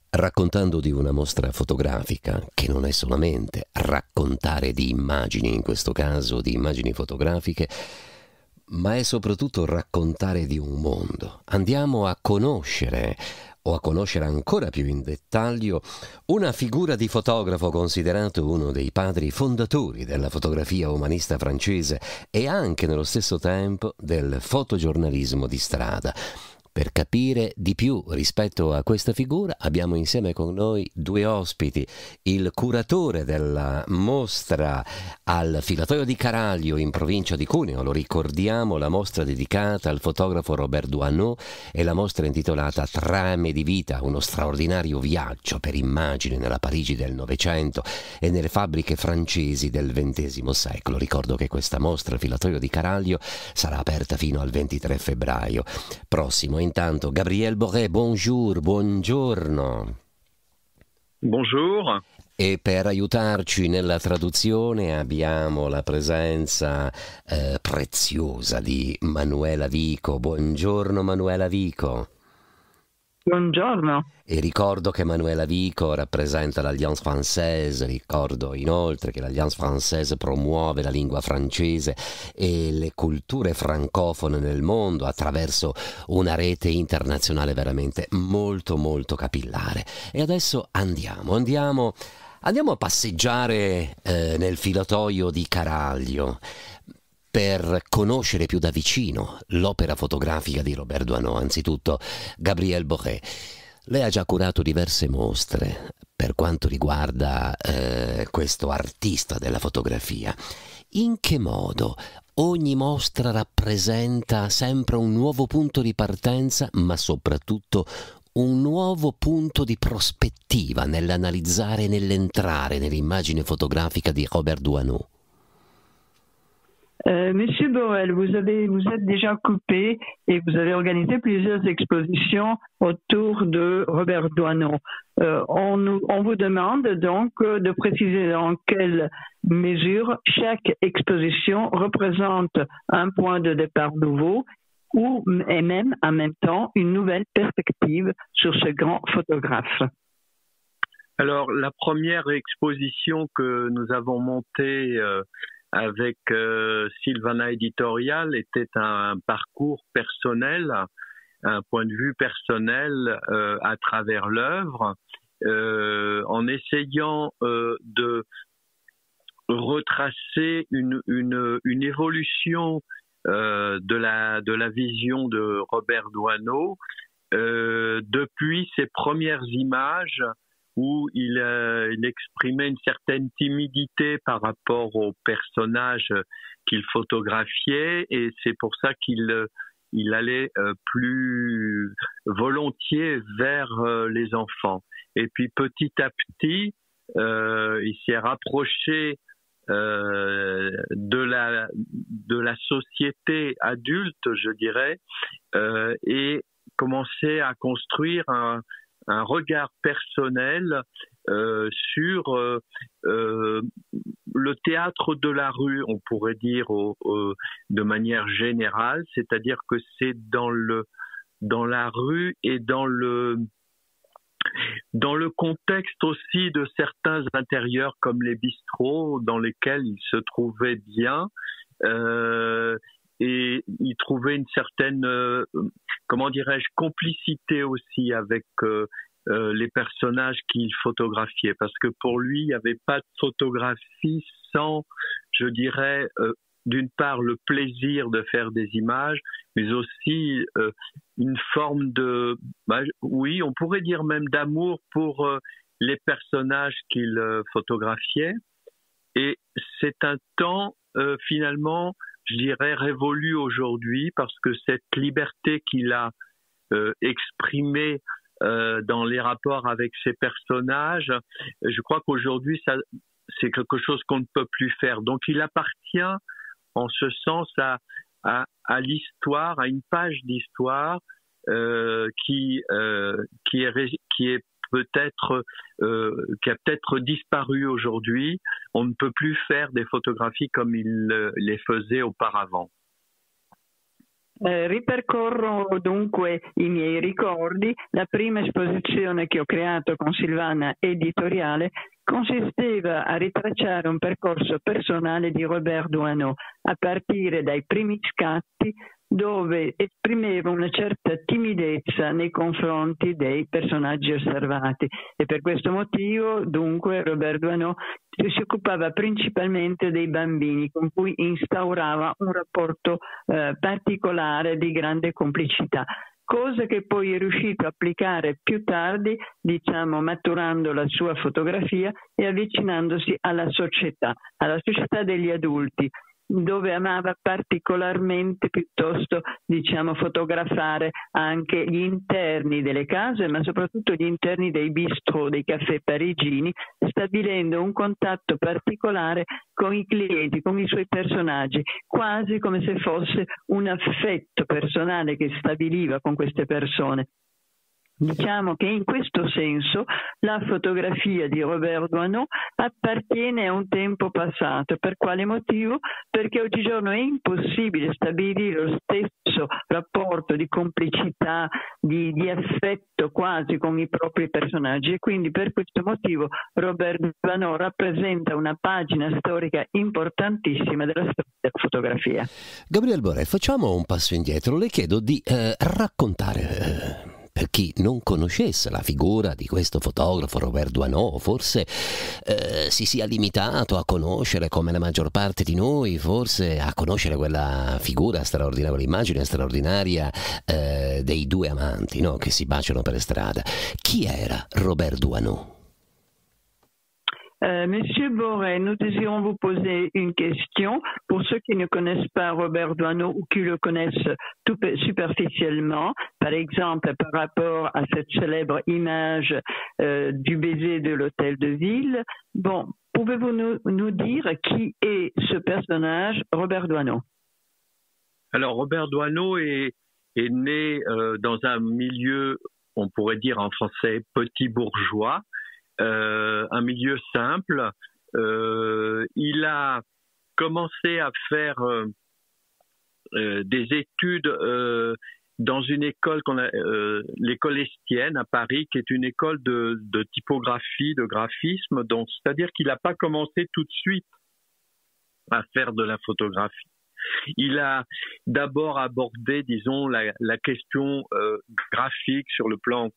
Raccontando di una mostra fotografica, che non è solamente raccontare di immagini, in questo caso di immagini fotografiche, ma è soprattutto raccontare di un mondo. Andiamo a conoscere, o a conoscere ancora più in dettaglio, una figura di fotografo considerato uno dei padri fondatori della fotografia umanista francese e anche nello stesso tempo del fotogiornalismo di strada. Per capire di più rispetto a questa figura abbiamo insieme con noi due ospiti, il curatore della mostra al Filatoio di Caraglio in provincia di Cuneo, lo ricordiamo, la mostra dedicata al fotografo Robert Doisneau e la mostra intitolata Trame di vita, uno straordinario viaggio per immagini nella Parigi del Novecento e nelle fabbriche francesi del XX secolo. Ricordo che questa mostra al Filatoio di Caraglio sarà aperta fino al 23 febbraio prossimo. Intanto Gabriel Boré, bonjour, buongiorno. Bonjour. E per aiutarci nella traduzione abbiamo la presenza preziosa di Manuela Vico. Buongiorno Manuela Vico. Buongiorno. E ricordo che Manuela Vico rappresenta l'Alliance Française, ricordo inoltre che l'Alliance Française promuove la lingua francese e le culture francofone nel mondo attraverso una rete internazionale veramente molto molto capillare. E adesso andiamo a passeggiare nel Filatoio di Caraglio per conoscere più da vicino l'opera fotografica di Robert Doisneau. Anzitutto, Gabriel Boré, lei ha già curato diverse mostre per quanto riguarda questo artista della fotografia. In che modo ogni mostra rappresenta sempre un nuovo punto di partenza, ma soprattutto un nuovo punto di prospettiva nell'analizzare e nell'entrare nell'immagine fotografica di Robert Doisneau? Monsieur Borel, vous êtes déjà coupé et vous avez organisé plusieurs expositions autour de Robert Doisneau. On vous demande donc de préciser dans quelle mesure chaque exposition représente un point de départ nouveau et même en même temps une nouvelle perspective sur ce grand photographe. Alors, la première exposition que nous avons montée avec Sylvana Editorial était un parcours personnel, un point de vue personnel à travers l'œuvre, en essayant de retracer une évolution de la vision de Robert Doisneau depuis ses premières images où il exprimait une certaine timidité par rapport aux personnages qu'il photographiait, et c'est pour ça qu'il allait plus volontiers vers les enfants. Et puis petit à petit, il s'est rapproché de la société adulte, je dirais, et commençait à construire un regard personnel sur le théâtre de la rue, on pourrait dire de manière générale, c'est-à-dire que c'est dans la rue et dans le contexte aussi de certains intérieurs comme les bistrots dans lesquels il se trouvait bien, et il trouvait une certaine, comment dirais-je, complicité aussi avec les personnages qu'il photographiait, parce que pour lui, il n'y avait pas de photographie sans, je dirais, d'une part le plaisir de faire des images, mais aussi une forme de, oui, on pourrait dire même d'amour pour les personnages qu'il photographiait. Et c'est un temps finalement, je dirais, révolu aujourd'hui, parce que cette liberté qu'il a exprimée dans les rapports avec ses personnages, je crois qu'aujourd'hui, c'est quelque chose qu'on ne peut plus faire. Donc il appartient en ce sens à l'histoire, à une page d'histoire qui est peut-être qui a peut-être disparu aujourd'hui. On ne peut plus faire des photographies comme il les faisait auparavant. Ripercorro dunque i miei ricordi. La prima esposizione che ho creato con Silvana Editoriale consisteva a ritracciare un percorso personale di Robert Doisneau, a partire dai primi scatti dove esprimeva una certa timidezza nei confronti dei personaggi osservati, e per questo motivo dunque Robert Doisneau si occupava principalmente dei bambini, con cui instaurava un rapporto particolare di grande complicità, cosa che poi è riuscito a applicare più tardi, diciamo maturando la sua fotografia e avvicinandosi alla società degli adulti, dove amava particolarmente piuttosto, diciamo, fotografare anche gli interni delle case, ma soprattutto gli interni dei bistrò, dei caffè parigini, stabilendo un contatto particolare con i clienti, con i suoi personaggi, quasi come se fosse un affetto personale che stabiliva con queste persone. Diciamo che in questo senso la fotografia di Robert Doisneau appartiene a un tempo passato. Per quale motivo? Perché oggigiorno è impossibile stabilire lo stesso rapporto di complicità, di affetto quasi con i propri personaggi, e quindi per questo motivo Robert Doisneau rappresenta una pagina storica importantissima della storia della fotografia. Gabriele Borel, facciamo un passo indietro. Le chiedo di raccontare, per chi non conoscesse la figura di questo fotografo Robert Doisneau, forse si sia limitato a conoscere, come la maggior parte di noi, forse a conoscere quella figura straordinaria, quell'immagine straordinaria dei due amanti, no? Che si baciano per strada. Chi era Robert Doisneau? Monsieur Borel, nous désirons vous poser une question. Pour ceux qui ne connaissent pas Robert Doisneau ou qui le connaissent tout superficiellement, par exemple par rapport à cette célèbre image du baiser de l'hôtel de ville, bon, pouvez-vous nous dire qui est ce personnage, Robert Doisneau? Alors, Robert Doisneau est né dans un milieu, on pourrait dire en français, petit bourgeois, un milieu simple. Il a commencé à faire des études dans une école l'école Estienne à Paris, qui est une école de typographie, de graphisme. Donc, c'est-à-dire qu'il n'a pas commencé tout de suite à faire de la photographie. Il a d'abord abordé, disons, la question graphique sur le plan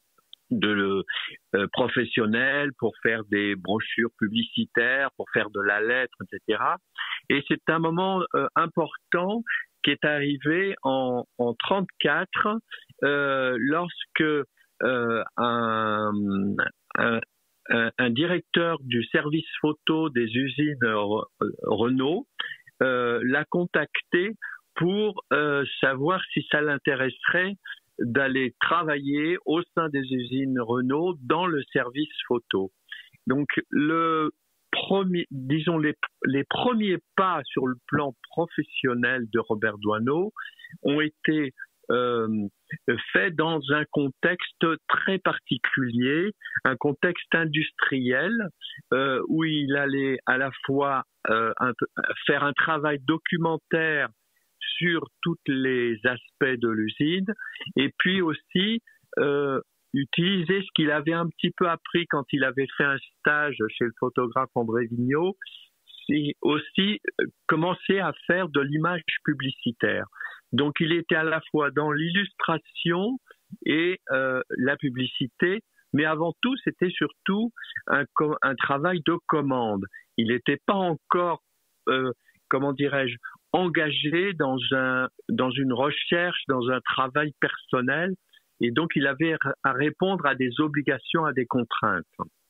professionnel, pour faire des brochures publicitaires, pour faire de la lettre, etc. Et c'est un moment important qui est arrivé en 1934, lorsque un directeur du service photo des usines Renault l'a contacté pour savoir si ça l'intéresserait d'aller travailler au sein des usines Renault dans le service photo. Donc, les premiers pas sur le plan professionnel de Robert Doisneau ont été faits dans un contexte très particulier, un contexte industriel, où il allait à la fois faire un travail documentaire sur tous les aspects de l'usine, et puis aussi utiliser ce qu'il avait un petit peu appris quand il avait fait un stage chez le photographe André Vigneault, c'est aussi commencer à faire de l'image publicitaire. Donc il était à la fois dans l'illustration et la publicité, mais avant tout, c'était surtout un travail de commande. Il n'était pas encore, engagé dans une recherche, dans un travail personnel, et donc il avait à répondre à des obligations, à des contraintes.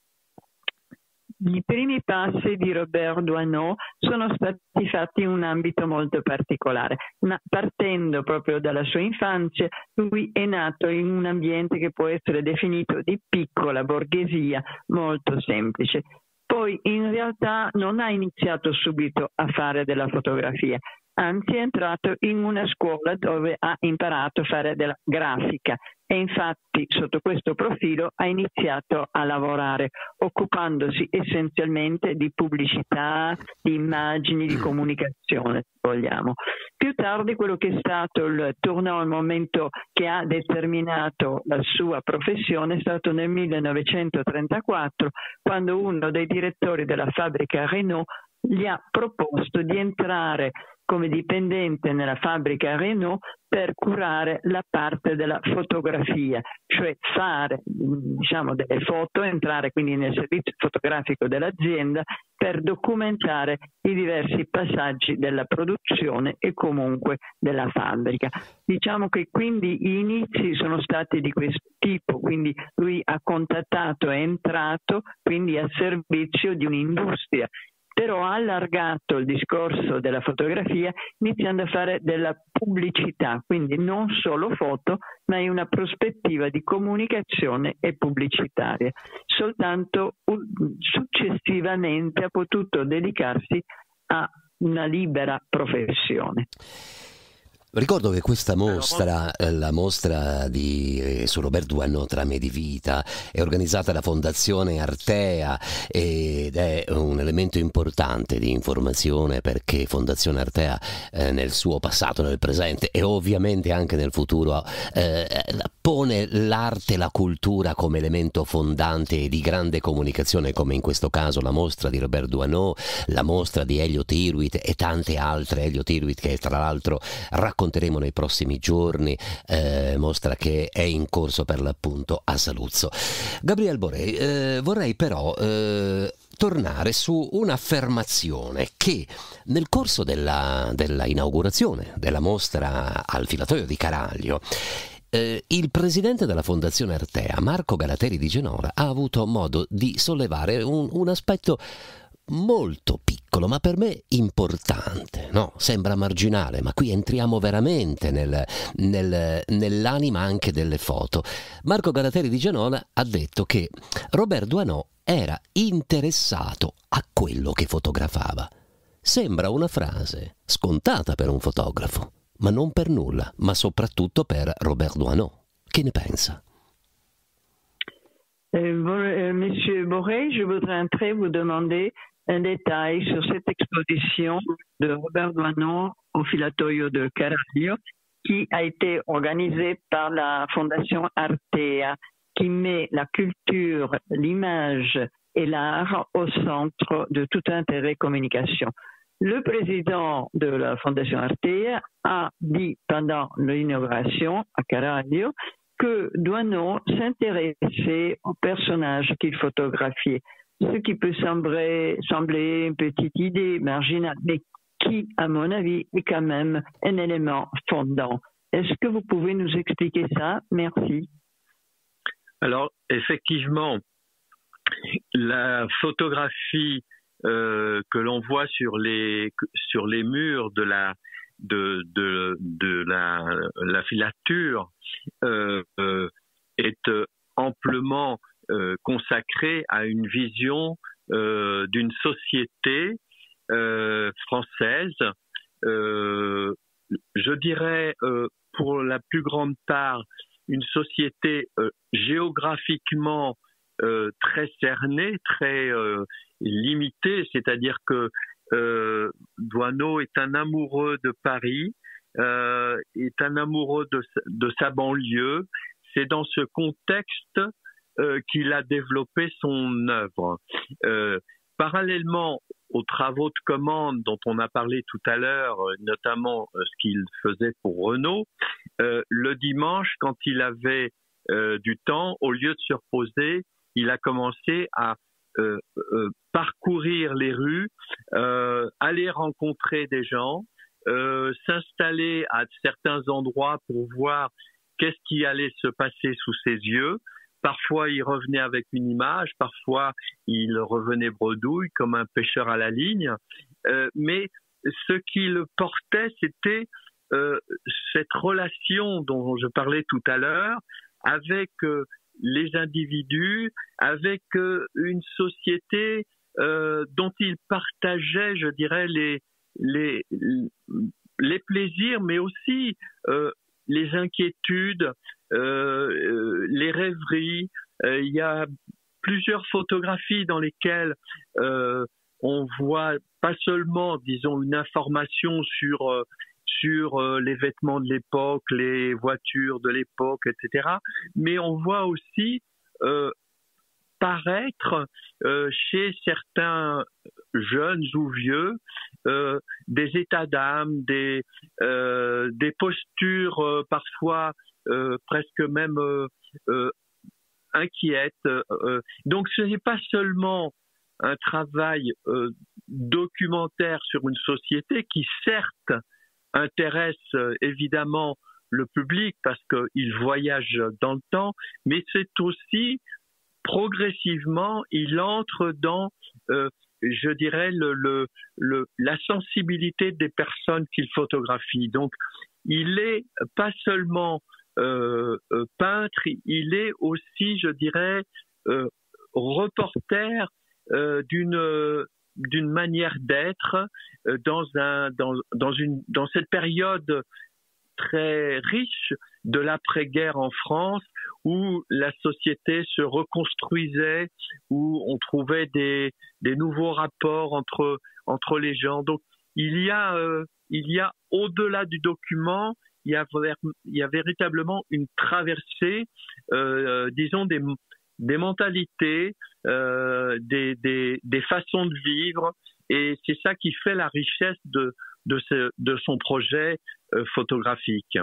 I primi passi di Robert Doisneau sono stati fatti in un ambito molto particolare. Partendo proprio dalla sua infanzia, lui è nato in un ambiente che può essere definito di piccola borghesia, molto semplice. Poi in realtà non ha iniziato subito a fare della fotografia. anzi è entrato in una scuola dove ha imparato a fare della grafica e infatti sotto questo profilo ha iniziato a lavorare occupandosi essenzialmente di pubblicità, di immagini, di comunicazione, se vogliamo. Più tardi quello che è stato il tournant, il momento che ha determinato la sua professione, è stato nel 1934, quando uno dei direttori della fabbrica Renault gli ha proposto di entrare come dipendente nella fabbrica Renault per curare la parte della fotografia, cioè fare delle foto, entrare quindi nel servizio fotografico dell'azienda per documentare i diversi passaggi della produzione e comunque della fabbrica. Diciamo che quindi gli inizi sono stati di questo tipo, quindi lui ha contattato, è entrato quindi a servizio di un'industria, però ha allargato il discorso della fotografia iniziando a fare della pubblicità, quindi non solo foto, ma in una prospettiva di comunicazione e pubblicitaria. Soltanto successivamente ha potuto dedicarsi a una libera professione. Ricordo che questa mostra, la mostra su Robert Doisneau Trame di vita, è organizzata da Fondazione Artea ed è un elemento importante di informazione perché Fondazione Artea nel suo passato, nel presente e ovviamente anche nel futuro pone l'arte e la cultura come elemento fondante di grande comunicazione, come in questo caso la mostra di Robert Doisneau, la mostra di Elliott Erwitt e tante altre, Elliott Erwitt che tra l'altro racconteremo nei prossimi giorni, mostra che è in corso per l'appunto a Saluzzo. Gabriele Boré, vorrei però tornare su un'affermazione che nel corso della inaugurazione della mostra al Filatoio di Caraglio il presidente della Fondazione Artea, Marco Galateri di Genora, ha avuto modo di sollevare un aspetto molto piccolo, ma per me importante, no? Sembra marginale, ma qui entriamo veramente nell'anima anche delle foto. Marco Galateri di Genova ha detto che Robert Doisneau era interessato a quello che fotografava. Sembra una frase scontata per un fotografo, ma non per nulla, ma soprattutto per Robert Doisneau. Che ne pensa? Monsieur Boré, je voudrais entrer vous demander un détail sur cette exposition de Robert Doisneau au Filatoio de Caraglio qui a été organisée par la Fondation Artea qui met la culture, l'image et l'art au centre de tout intérêt communication. Le président de la Fondation Artea a dit pendant l'inauguration à Caraglio que Doisneau s'intéressait aux personnages qu'il photographiait, ce qui peut sembler une petite idée marginale, mais qui, à mon avis, est quand même un élément fondant. Est-ce que vous pouvez nous expliquer ça? Merci. Alors, effectivement, la photographie que l'on voit sur les murs de la filature est amplement consacrée à une vision d'une société française, je dirais pour la plus grande part une société géographiquement très cernée, très limitée, c'est-à-dire que Doisneau est un amoureux de Paris, est un amoureux de sa banlieue. C'est dans ce contexte qu'il a développé son œuvre. Parallèlement aux travaux de commande dont on a parlé tout à l'heure, notamment ce qu'il faisait pour Renault, le dimanche, quand il avait du temps, au lieu de se reposer, il a commencé à parcourir les rues, aller rencontrer des gens, s'installer à certains endroits pour voir qu'est-ce qui allait se passer sous ses yeux. Parfois, il revenait avec une image, parfois, il revenait bredouille comme un pêcheur à la ligne. Mais ce qui le portait, c'était cette relation dont je parlais tout à l'heure avec les individus, avec une société dont il partageait, je dirais, les plaisirs, mais aussi les inquiétudes, les rêveries. Il y a plusieurs photographies dans lesquelles on voit pas seulement, disons, une information sur les vêtements de l'époque, les voitures de l'époque, etc. Mais on voit aussi paraître chez certains jeunes ou vieux des états d'âme, des postures parfois presque même inquiètes. Donc ce n'est pas seulement un travail documentaire sur une société qui certes intéresse évidemment le public parce qu'il voyage dans le temps, mais c'est aussi progressivement, il entre dans, je dirais, la sensibilité des personnes qu'il photographie. Donc, il est pas seulement peintre, il est aussi, je dirais, reporter d'une manière d'être dans cette période très riche de l'après-guerre en France, où la société se reconstruisait, où on trouvait des nouveaux rapports entre les gens. Donc il y a au-delà du document, il y a véritablement une traversée, disons des mentalités, des façons de vivre, et c'est ça qui fait la richesse de son projet fotografique.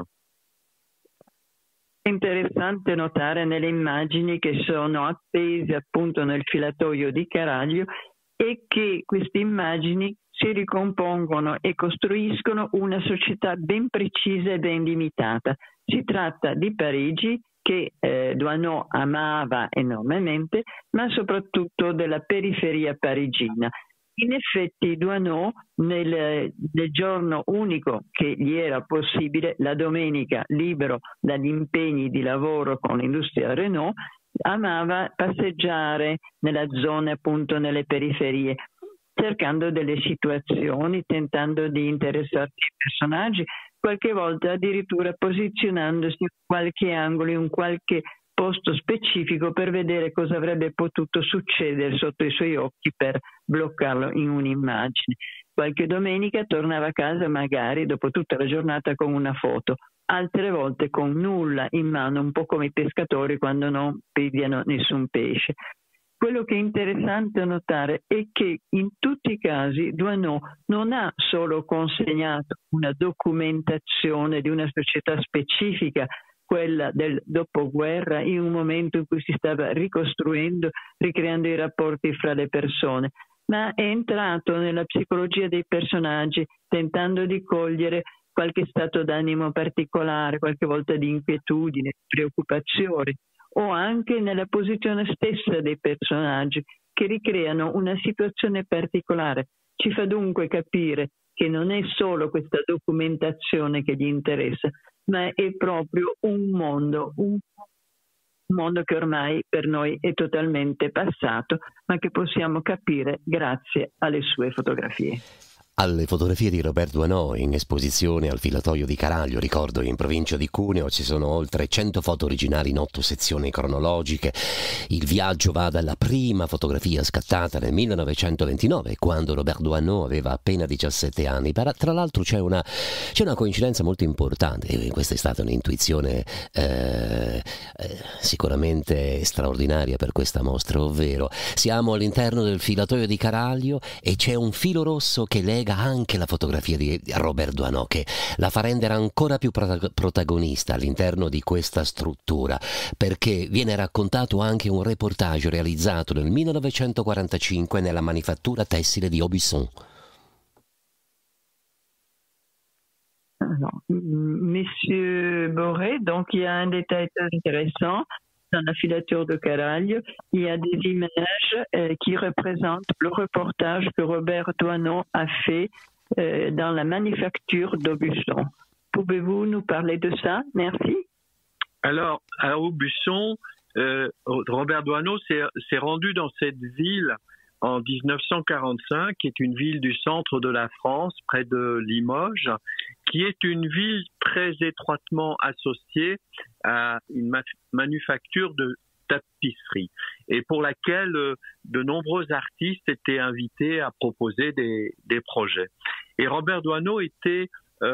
È interessante notare nelle immagini che sono appese appunto nel filatoio di Caraglio e che queste immagini si ricompongono e costruiscono una società ben precisa e ben limitata. Si tratta di Parigi, che Doisneau amava enormemente, ma soprattutto della periferia parigina. In effetti Doisneau nel giorno unico che gli era possibile, la domenica libero dagli impegni di lavoro con l'industria Renault, amava passeggiare nella zona, appunto nelle periferie, cercando delle situazioni, tentando di interessarsi ai personaggi, qualche volta addirittura posizionandosi in qualche angolo, in qualche posto specifico per vedere cosa avrebbe potuto succedere sotto i suoi occhi per bloccarlo in un'immagine. Qualche domenica tornava a casa magari dopo tutta la giornata con una foto, altre volte con nulla in mano, un po' come i pescatori quando non pigliano nessun pesce. Quello che è interessante notare è che in tutti i casi Doisneau non ha solo consegnato una documentazione di una società specifica, quella del dopoguerra, in un momento in cui si stava ricostruendo, ricreando i rapporti fra le persone, ma è entrato nella psicologia dei personaggi, tentando di cogliere qualche stato d'animo particolare, qualche volta di inquietudine, preoccupazione, o anche nella posizione stessa dei personaggi, che ricreano una situazione particolare. Ci fa dunque capire che non è solo questa documentazione che gli interessa, ma è proprio un mondo che ormai per noi è totalmente passato, ma che possiamo capire grazie alle sue fotografie. Alle fotografie di Robert Doisneau in esposizione al Filatoio di Caraglio, ricordo in provincia di Cuneo, ci sono oltre 100 foto originali in 8 sezioni cronologiche. Il viaggio va dalla prima fotografia scattata nel 1929, quando Robert Doisneau aveva appena 17 anni. Tra l'altro c'è una coincidenza molto importante, e questa è stata un'intuizione sicuramente straordinaria per questa mostra, ovvero siamo all'interno del Filatoio di Caraglio e c'è un filo rosso che lega anche la fotografia di Robert Doisneau, che la fa rendere ancora più protagonista all'interno di questa struttura, perché viene raccontato anche un reportage realizzato nel 1945 nella manifattura tessile di Aubusson. Monsieur Boré, donc il y a un détail très intéressant. Dans la filature de Caraglio, il y a des images qui représentent le reportage que Robert Doisneau a fait dans la manufacture d'Aubusson. Pouvez-vous nous parler de ça? Merci. Alors, à Aubusson, Robert Doisneau s'est rendu dans cette ville en 1945, qui est une ville du centre de la France, près de Limoges, qui est une ville très étroitement associée à une manufacture de tapisserie et pour laquelle de nombreux artistes étaient invités à proposer des projets. Et Robert Doisneau était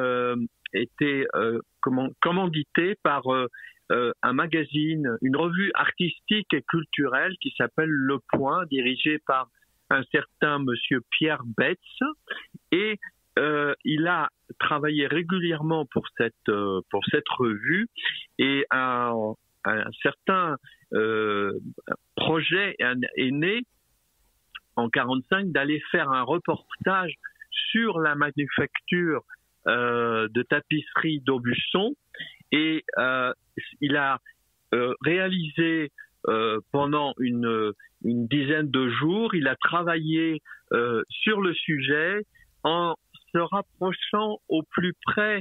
commandité par un magazine, une revue artistique et culturelle qui s'appelle Le Point, dirigée par un certain monsieur Pierre Betz, et il a travaillé régulièrement pour cette revue, et un certain projet est né en 1945 d'aller faire un reportage sur la manufacture de tapisserie d'Aubusson, et il a réalisé pendant une dizaine de jours, il a travaillé sur le sujet en se rapprochant au plus près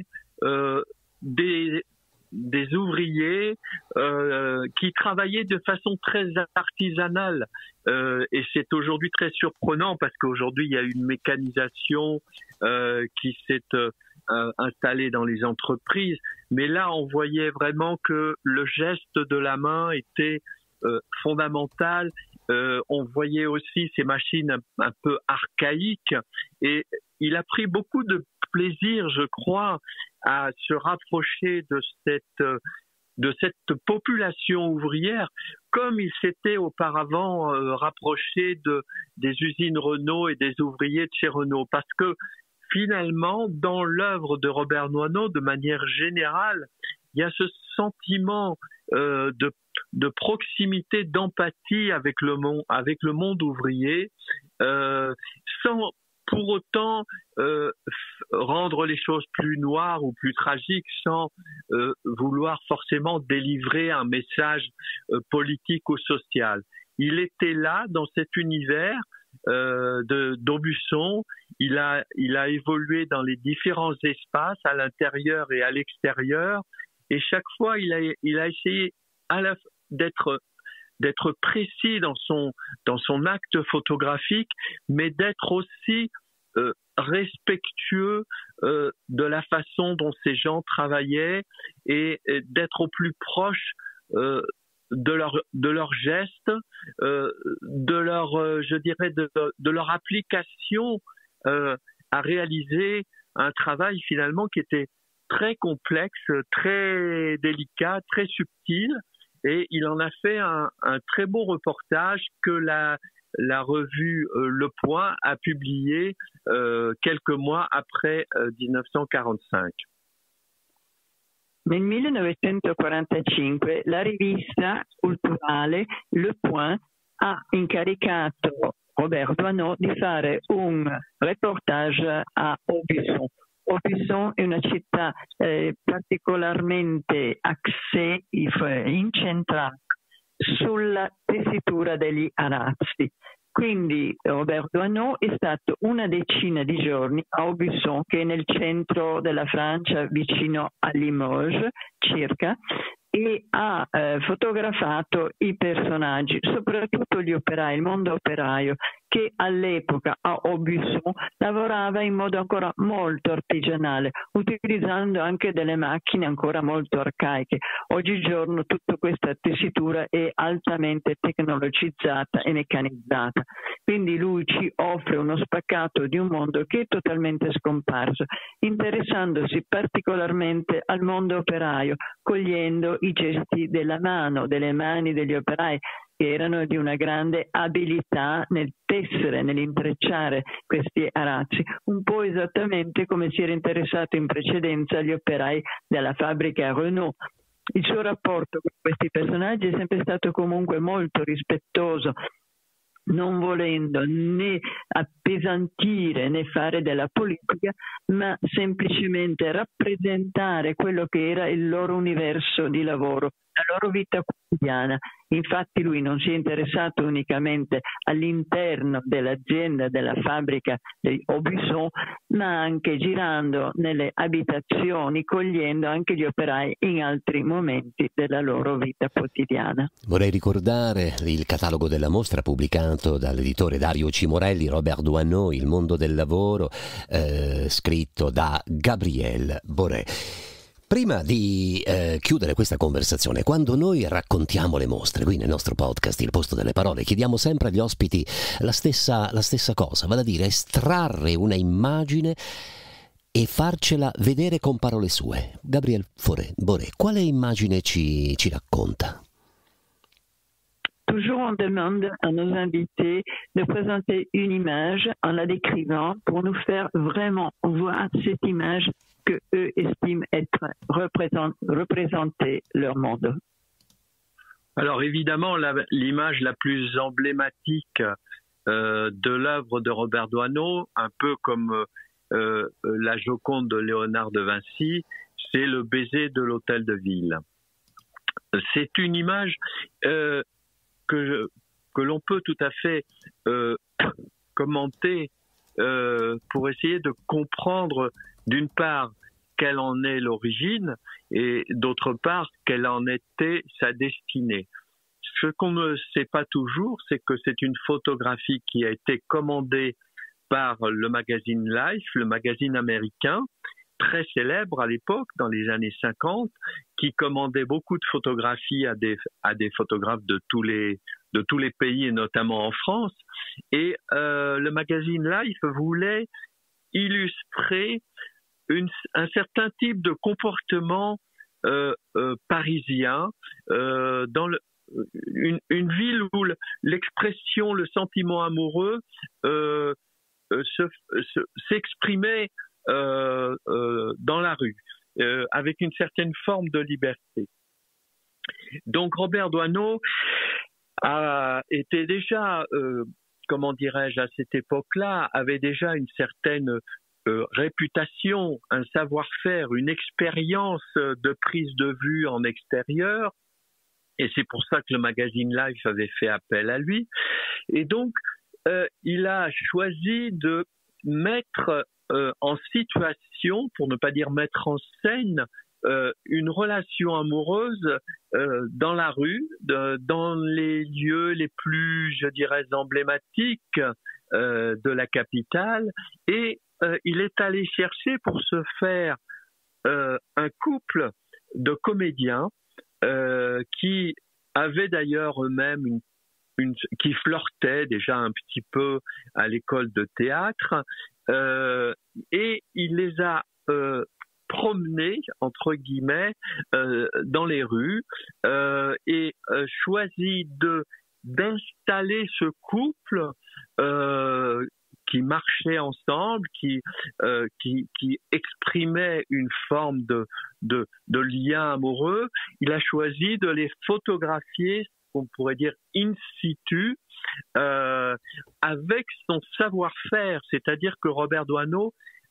des ouvriers qui travaillaient de façon très artisanale. Et c'est aujourd'hui très surprenant parce qu'aujourd'hui, il y a une mécanisation qui s'est installée dans les entreprises. Mais là, on voyait vraiment que le geste de la main était fondamental. On voyait aussi ces machines un peu archaïques. Et il a pris beaucoup de plaisir, je crois, à se rapprocher de cette population ouvrière, comme il s'était auparavant rapproché des usines Renault et des ouvriers de chez Renault. Parce que finalement, dans l'œuvre de Robert Doisneau, de manière générale, il y a ce sentiment de proximité, d'empathie avec le monde ouvrier, sans pour autant rendre les choses plus noires ou plus tragiques, sans vouloir forcément délivrer un message politique ou social. Il était là dans cet univers d'Aubusson. Il a évolué dans les différents espaces, à l'intérieur et à l'extérieur, et chaque fois il a essayé d'être précis dans son acte photographique, mais d'être aussi respectueux de la façon dont ces gens travaillaient, et d'être au plus proche de leurs gestes, de leur application à réaliser un travail finalement qui était très complexe, très délicat, très subtil. Et il en a fait un très beau reportage que la revue Le Point a publié quelques mois après 1945. Nel 1945 la rivista culturale Le Point ha incaricato Robert Doisneau di fare un reportage a Aubusson. Aubusson è una città particolarmente axée, incentrata sulla tessitura degli arazzi. Quindi Robert Doisneau è stato una decina di giorni a Aubusson, che è nel centro della Francia, vicino a Limoges circa, e ha fotografato i personaggi, soprattutto gli operai, il mondo operaio, che all'epoca a Aubusson lavorava in modo ancora molto artigianale, utilizzando anche delle macchine ancora molto arcaiche. Oggigiorno tutta questa tessitura è altamente tecnologizzata e meccanizzata, quindi lui ci offre uno spaccato di un mondo che è totalmente scomparso, interessandosi particolarmente al mondo operaio, cogliendo i gesti delle mani degli operai, che erano di una grande abilità nel tessere, nell'intrecciare questi arazzi, un po' esattamente come si era interessato in precedenza agli operai della fabbrica Renault. Il suo rapporto con questi personaggi è sempre stato comunque molto rispettoso, non volendo né appesantire né fare della politica, ma semplicemente rappresentare quello che era il loro universo di lavoro. loro vita quotidiana. Infatti lui non si è interessato unicamente all'interno dell'azienda, della fabbrica di Aubusson, ma anche girando nelle abitazioni, cogliendo anche gli operai in altri momenti della loro vita quotidiana. Vorrei ricordare il catalogo della mostra pubblicato dall'editore Dario Cimorelli, Robert Doisneau, Il mondo del lavoro, scritto da Gabrielle Boré. Prima di chiudere questa conversazione, quando noi raccontiamo le mostre, qui nel nostro podcast Il Posto delle Parole, chiediamo sempre agli ospiti la stessa cosa, vale a dire estrarre una immagine e farcela vedere con parole sue. Gabrielle Boré, quale immagine ci racconta? Toujours on demande à nos invités de présenter une image en la décrivant pour nous faire vraiment voir cette image que eux estiment être représenter leur monde. Alors évidemment, l'image la plus emblématique de l'œuvre de Robert Doisneau, un peu comme la Joconde de Léonard de Vinci, c'est le baiser de l'hôtel de ville. C'est une image que l'on peut tout à fait commenter pour essayer de comprendre d'une part quelle en est l'origine et d'autre part quelle en était sa destinée. Ce qu'on ne sait pas toujours, c'est que c'est une photographie qui a été commandée par le magazine Life, le magazine américain, très célèbre à l'époque, dans les années 50, qui commandait beaucoup de photographies à des photographes de tous les pays et notamment en France. Et le magazine Life voulait illustrer un certain type de comportement parisien dans une ville où l'expression, le sentiment amoureux s'exprimait dans la rue, avec une certaine forme de liberté. Donc Robert Doisneau était déjà, comment dirais-je, à cette époque-là, avait déjà une certaine réputation, un savoir-faire, une expérience de prise de vue en extérieur, et c'est pour ça que le magazine Life avait fait appel à lui. Et donc, il a choisi de mettre en situation, pour ne pas dire mettre en scène, une relation amoureuse dans la rue, dans les lieux les plus, je dirais, emblématiques de la capitale. Et il est allé chercher pour se faire un couple de comédiens qui avaient d'ailleurs eux-mêmes qui flirtaient déjà un petit peu à l'école de théâtre, et il les a promenés, entre guillemets, dans les rues, et choisi d'installer ce couple qui marchait ensemble, qui exprimait une forme de lien amoureux. Il a choisi de les photographier, on pourrait dire in situ, avec son savoir-faire, c'est-à-dire que Robert Doisneau,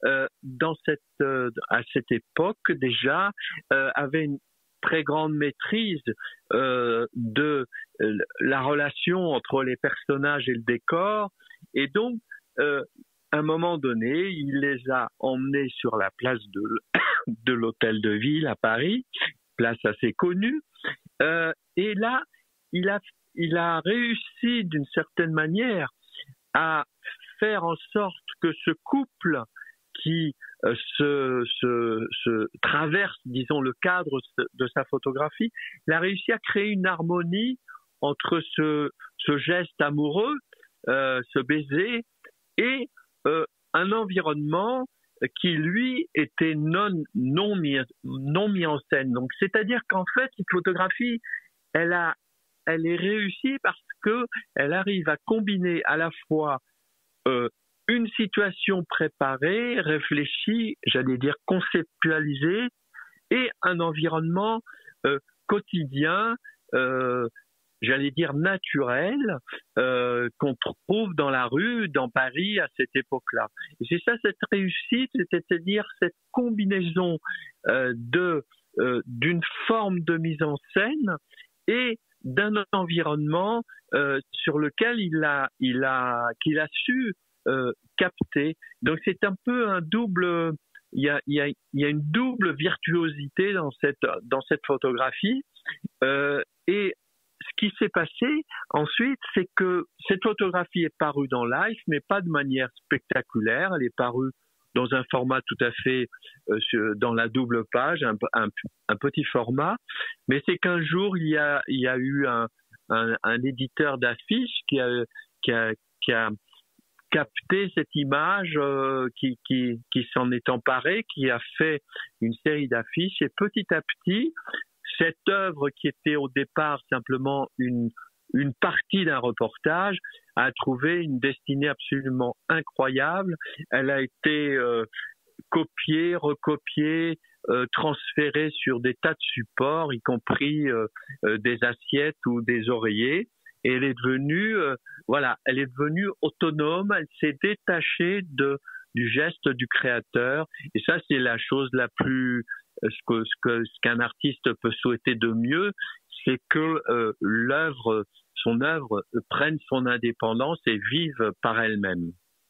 à cette époque déjà, avait une très grande maîtrise de la relation entre les personnages et le décor, et donc à un moment donné, il les a emmenés sur la place de l'Hôtel de Ville à Paris, place assez connue, et là, il a réussi d'une certaine manière à faire en sorte que ce couple qui se traverse, disons, le cadre de sa photographie, il a réussi à créer une harmonie entre ce geste amoureux, ce baiser, et un environnement qui, lui, était non mis en scène. Donc, c'est-à-dire qu'en fait, cette photographie, elle est réussie parce que elle arrive à combiner à la fois une situation préparée, réfléchie, j'allais dire conceptualisée, et un environnement quotidien, j'allais dire naturel, qu'on trouve dans la rue, dans Paris à cette époque-là. Et c'est ça, cette réussite, c'est-à-dire cette combinaison de d'une forme de mise en scène et d'un environnement sur lequel qu'il a su capter. Donc c'est un peu un double. Il y a une double virtuosité dans cette photographie. Et ce qui s'est passé ensuite, c'est que cette photographie est parue dans Life, mais pas de manière spectaculaire. Elle est parue dans un format tout à fait dans la double page, un petit format. Mais c'est qu'un jour, il y a eu un éditeur d'affiches qui a capté cette image, qui s'en est emparé, qui a fait une série d'affiches. Et petit à petit, cette œuvre qui était au départ simplement une partie d'un reportage a trouvé une destinée absolument incroyable. Elle a été copiée, recopiée, transférée sur des tas de supports, y compris des assiettes ou des oreillers. Et elle est devenue, elle est devenue autonome. Elle s'est détachée du geste du créateur. Et ça, c'est la chose la plus, ce qu'un artiste peut souhaiter de mieux, c'est que son œuvre prenne son indépendance et vive par elle-même.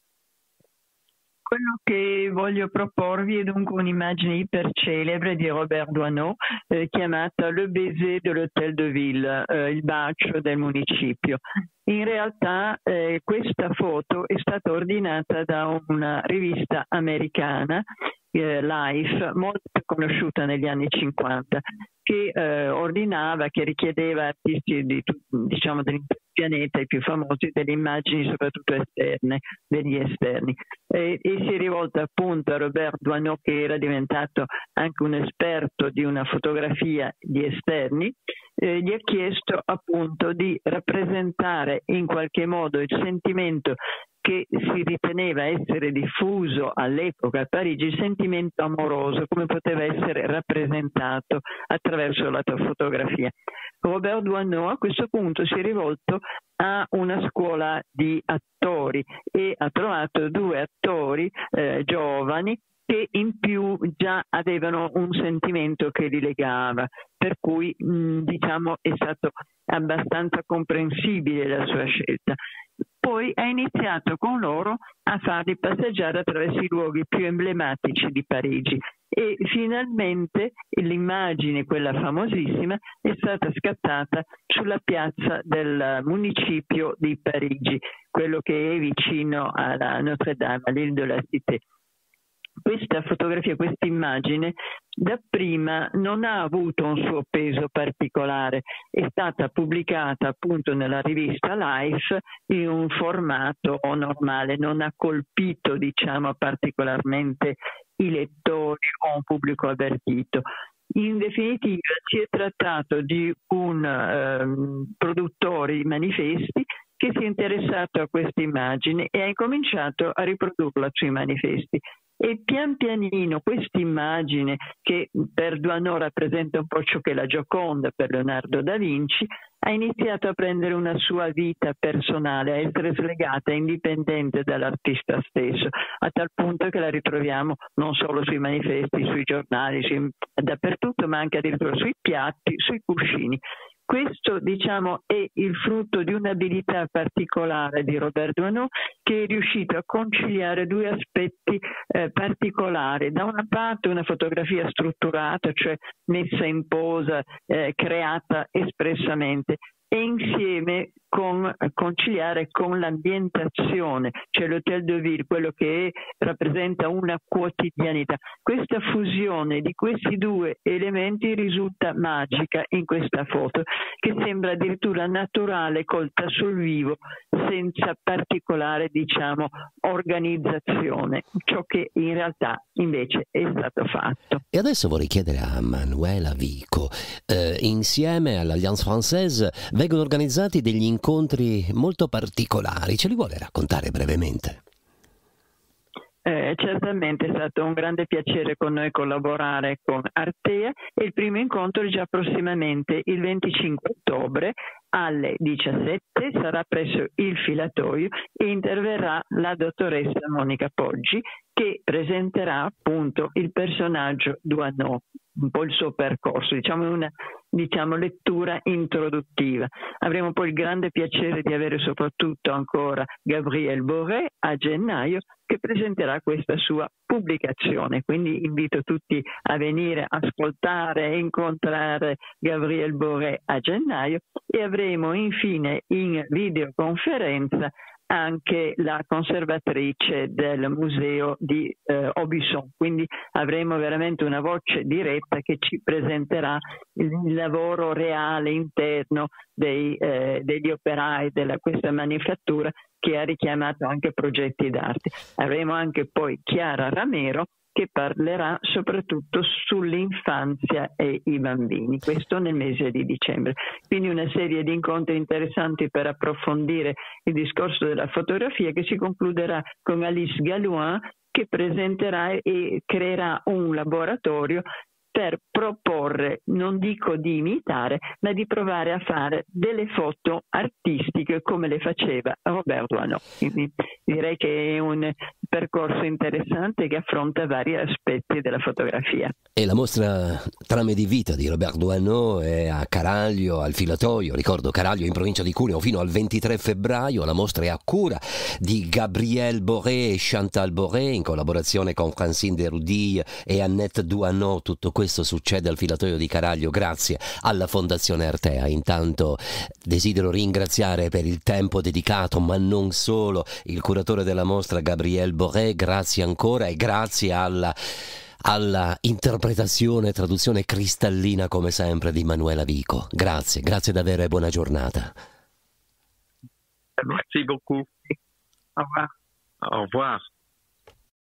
Quello che voglio proporvi è dunque un'immagine ipercelebre di Robert Doisneau chiamata Le baiser de l'Hôtel de Ville, il bacio del municipio. In realtà questa foto è stata ordinata da una rivista americana, Life, molto conosciuta negli anni 50, che richiedeva artisti diciamo dell'intero pianeta, i più famosi, delle immagini soprattutto esterne, degli esterni. E si è rivolta appunto a Robert Doisneau, che era diventato anche un esperto di una fotografia di esterni. Gli ha chiesto appunto di rappresentare in qualche modo il sentimento che si riteneva essere diffuso all'epoca a Parigi, il sentimento amoroso, come poteva essere rappresentato attraverso la tua fotografia. Robert Doisneau a questo punto si è rivolto a una scuola di attori e ha trovato 2 attori giovani che in più già avevano un sentimento che li legava, per cui diciamo è stato abbastanza comprensibile la sua scelta. Poi ha iniziato con loro a farli passeggiare attraverso i luoghi più emblematici di Parigi e finalmente l'immagine, quella famosissima, è stata scattata sulla piazza del municipio di Parigi, quello che è vicino alla Notre-Dame, all'Île de la Cité. Questa fotografia, questa immagine, dapprima non ha avuto un suo peso particolare, è stata pubblicata appunto nella rivista Life in un formato normale, non ha colpito diciamo particolarmente i lettori o un pubblico avvertito. In definitiva si è trattato di un produttore di manifesti che si è interessato a questa immagine e ha incominciato a riprodurla sui manifesti. E pian pianino questa immagine, che per Doisneau rappresenta un po' ciò che è la Gioconda per Leonardo da Vinci, ha iniziato a prendere una sua vita personale, a essere slegata e indipendente dall'artista stesso, a tal punto che la ritroviamo non solo sui manifesti, sui giornali, dappertutto, ma anche addirittura sui piatti, sui cuscini. Questo, diciamo, è il frutto di un'abilità particolare di Robert Doisneau, che è riuscito a conciliare 2 aspetti particolari. Da una parte una fotografia strutturata, cioè messa in posa, creata espressamente, e insieme conciliare con l'ambientazione, cioè l'Hôtel de Ville, quello che rappresenta una quotidianità. Questa fusione di questi 2 elementi risulta magica in questa foto, che sembra addirittura naturale, colta sul vivo, senza particolare, diciamo, organizzazione, ciò che in realtà invece è stato fatto. E adesso vorrei chiedere a Manuela Vico, insieme all'Alliance Française vengono organizzati degli incontri molto particolari, ce li vuole raccontare brevemente? Certamente è stato un grande piacere con noi collaborare con Artea e il primo incontro è già prossimamente il 25 ottobre alle 17, sarà presso il Filatoio e interverrà la dottoressa Monica Poggi che presenterà appunto il personaggio Doisneau, un po' il suo percorso, diciamo una lettura introduttiva. Avremo poi il grande piacere di avere soprattutto ancora Gabriele Boré a gennaio, che presenterà questa sua pubblicazione, quindi invito tutti a venire a ascoltare e incontrare Gabriele Boré a gennaio, e avremo infine in videoconferenza anche la conservatrice del museo di Aubusson, quindi avremo veramente una voce diretta che ci presenterà il lavoro reale interno degli operai della questa manifattura, che ha richiamato anche progetti d'arte. Avremo anche poi Chiara Ramero, che parlerà soprattutto sull'infanzia e i bambini, questo nel mese di dicembre. Quindi una serie di incontri interessanti per approfondire il discorso della fotografia, che si concluderà con Alice Galouin, che presenterà e creerà un laboratorio per proporre, non dico di imitare, ma di provare a fare delle foto artistiche come le faceva Robert Doisneau. Quindi direi che è un percorso interessante che affronta vari aspetti della fotografia. E la mostra Trame di vita di Robert Doisneau è a Caraglio, al Filatoio, ricordo Caraglio in provincia di Cuneo, fino al 23 febbraio. La mostra è a cura di Gabriele Boré e Chantal Boré, in collaborazione con Francine Derudi e Annette Doisneau. Tutto questo succede al Filatoio di Caraglio grazie alla Fondazione Artea. Intanto desidero ringraziare per il tempo dedicato, ma non solo, il curatore della mostra Gabriele Boré, grazie ancora, e grazie alla interpretazione e traduzione cristallina come sempre di Manuela Vico. Grazie davvero e buona giornata. Merci beaucoup. Au revoir. Au revoir.